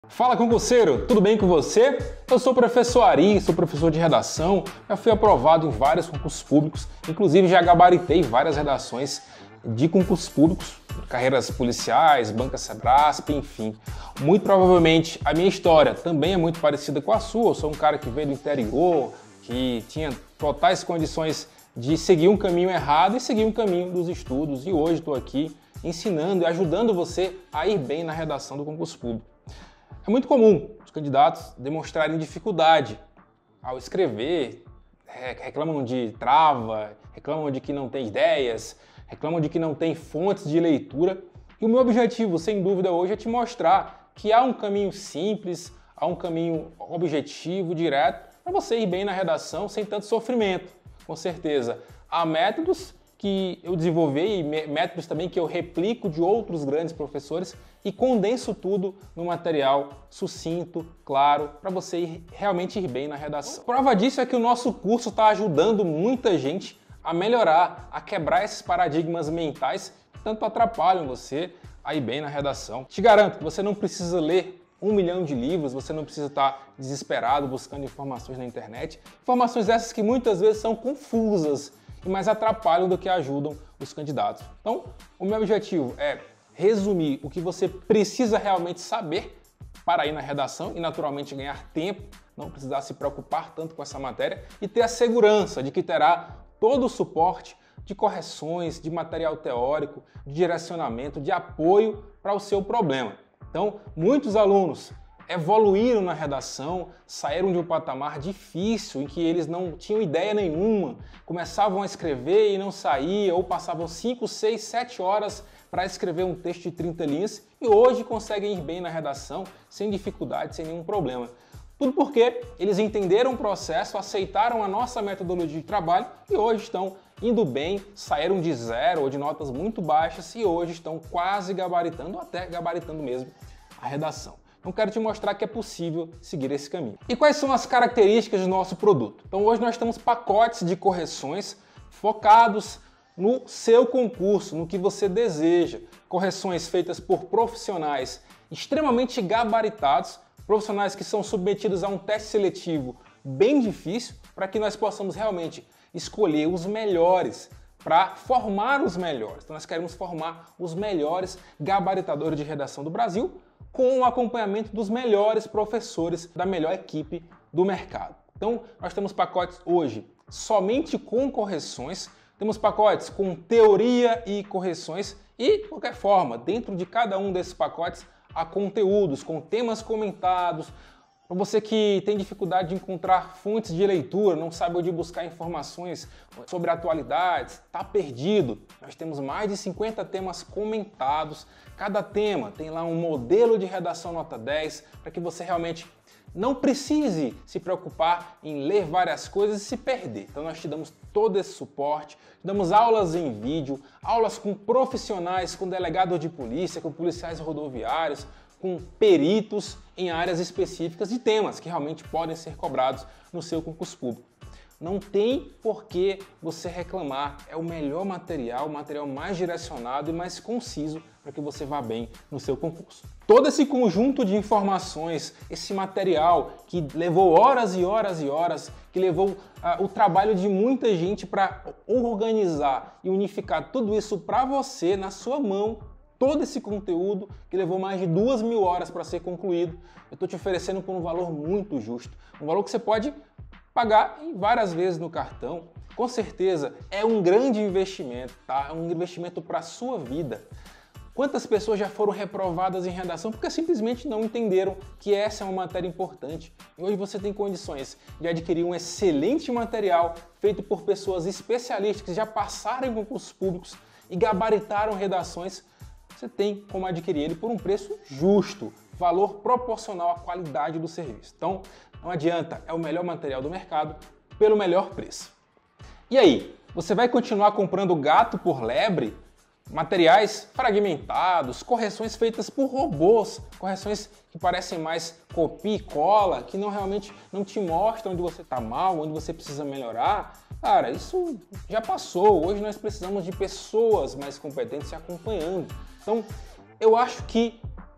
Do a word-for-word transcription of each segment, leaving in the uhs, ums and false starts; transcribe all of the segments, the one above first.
Fala, concurseiro! Tudo bem com você? Eu sou o professor Ari, sou professor de redação, já fui aprovado em vários concursos públicos, inclusive já gabaritei várias redações de concursos públicos, carreiras policiais, Banca Sebrasp, enfim. Muito provavelmente a minha história também é muito parecida com a sua. Eu sou um cara que veio do interior, que tinha totais condições de seguir um caminho errado e seguir um caminho dos estudos, e hoje estou aqui ensinando e ajudando você a ir bem na redação do concurso público. É muito comum os candidatos demonstrarem dificuldade ao escrever, reclamam de trava, reclamam de que não tem ideias, reclamam de que não tem fontes de leitura. E o meu objetivo, sem dúvida, hoje é te mostrar que há um caminho simples, há um caminho objetivo, direto, para você ir bem na redação sem tanto sofrimento. Com certeza, há métodos que eu desenvolvi e métodos também que eu replico de outros grandes professores e condenso tudo no material sucinto, claro, para você ir, realmente ir bem na redação. Prova disso é que o nosso curso está ajudando muita gente a melhorar, a quebrar esses paradigmas mentais que tanto atrapalham você a ir bem na redação. Te garanto que você não precisa ler um milhão de livros, você não precisa estar desesperado buscando informações na internet. Informações essas que muitas vezes são confusas e mais atrapalham do que ajudam os candidatos. Então, o meu objetivo é resumir o que você precisa realmente saber para ir na redação e, naturalmente, ganhar tempo, não precisar se preocupar tanto com essa matéria e ter a segurança de que terá todo o suporte de correções, de material teórico, de direcionamento, de apoio para o seu problema. Então, muitos alunos evoluíram na redação, saíram de um patamar difícil em que eles não tinham ideia nenhuma, começavam a escrever e não saía, ou passavam cinco, seis, sete horas para escrever um texto de trinta linhas e hoje conseguem ir bem na redação sem dificuldade, sem nenhum problema. Tudo porque eles entenderam o processo, aceitaram a nossa metodologia de trabalho e hoje estão indo bem, saíram de zero ou de notas muito baixas e hoje estão quase gabaritando, ou até gabaritando mesmo, a redação. Então quero te mostrar que é possível seguir esse caminho. E quais são as características do nosso produto? Então hoje nós temos pacotes de correções focados no seu concurso, no que você deseja. Correções feitas por profissionais extremamente gabaritados, profissionais que são submetidos a um teste seletivo bem difícil, para que nós possamos realmente escolher os melhores, para formar os melhores. Então nós queremos formar os melhores gabaritadores de redação do Brasil, com o acompanhamento dos melhores professores da melhor equipe do mercado. Então, nós temos pacotes hoje somente com correções, temos pacotes com teoria e correções e, de qualquer forma, dentro de cada um desses pacotes há conteúdos com temas comentados. Para você que tem dificuldade de encontrar fontes de leitura, não sabe onde buscar informações sobre atualidades, está perdido, nós temos mais de cinquenta temas comentados. Cada tema tem lá um modelo de redação nota dez para que você realmente não precise se preocupar em ler várias coisas e se perder. Então nós te damos todo esse suporte, te damos aulas em vídeo, aulas com profissionais, com delegados de polícia, com policiais rodoviários, com peritos em áreas específicas de temas que realmente podem ser cobrados no seu concurso público. Não tem por que você reclamar, é o melhor material, o material mais direcionado e mais conciso para que você vá bem no seu concurso. Todo esse conjunto de informações, esse material que levou horas e horas e horas, que levou uh, o trabalho de muita gente para organizar e unificar tudo isso para você, na sua mão, todo esse conteúdo que levou mais de duas mil horas para ser concluído, eu estou te oferecendo por um valor muito justo, um valor que você pode pagar em várias vezes no cartão. Com certeza é um grande investimento, tá? É um investimento para a sua vida. Quantas pessoas já foram reprovadas em redação porque simplesmente não entenderam que essa é uma matéria importante? E hoje você tem condições de adquirir um excelente material feito por pessoas especialistas que já passaram em concursos públicos e gabaritaram redações. Você tem como adquirir ele por um preço justo, valor proporcional à qualidade do serviço. Então, não adianta, é o melhor material do mercado pelo melhor preço. E aí, você vai continuar comprando gato por lebre? Materiais fragmentados, correções feitas por robôs, correções que parecem mais copia e cola, que não realmente não te mostram onde você está mal, onde você precisa melhorar. Cara, isso já passou. Hoje nós precisamos de pessoas mais competentes se acompanhando. Então, eu acho que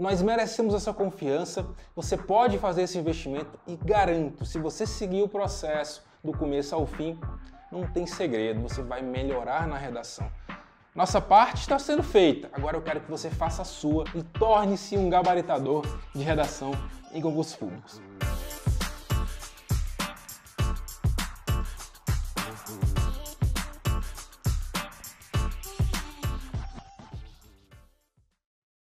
Nós merecemos essa confiança, você pode fazer esse investimento e garanto, se você seguir o processo do começo ao fim, não tem segredo, você vai melhorar na redação. Nossa parte está sendo feita, agora eu quero que você faça a sua e torne-se um gabaritador de redação em concursos públicos.